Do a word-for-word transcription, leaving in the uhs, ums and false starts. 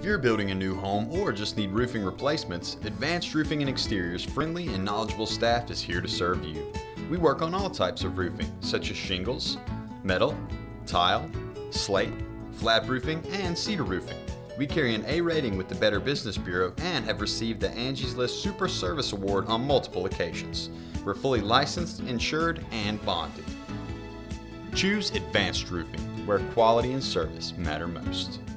If you're building a new home or just need roofing replacements, Advanced Roofing and Exteriors' friendly and knowledgeable staff is here to serve you. We work on all types of roofing, such as shingles, metal, tile, slate, flat roofing, and cedar roofing. We carry an A rating with the Better Business Bureau and have received the Angie's List Super Service Award on multiple occasions. We're fully licensed, insured, and bonded. Choose Advanced Roofing, where quality and service matter most.